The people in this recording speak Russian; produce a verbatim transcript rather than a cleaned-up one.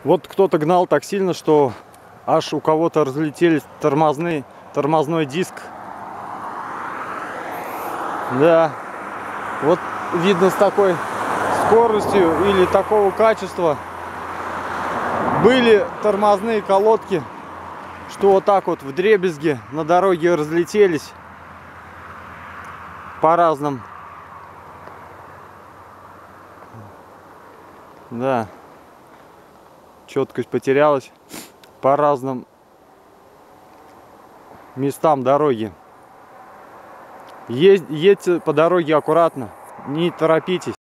Вот кто-то гнал так сильно, что аж у кого-то разлетелись тормозные, тормозной диск. Да, вот видно, с такой скоростью или такого качества были тормозные колодки, что вот так вот вдребезги на дороге разлетелись по разным. Да, четкость потерялась по разным местам дороги. Едь, едьте по дороге аккуратно, не торопитесь.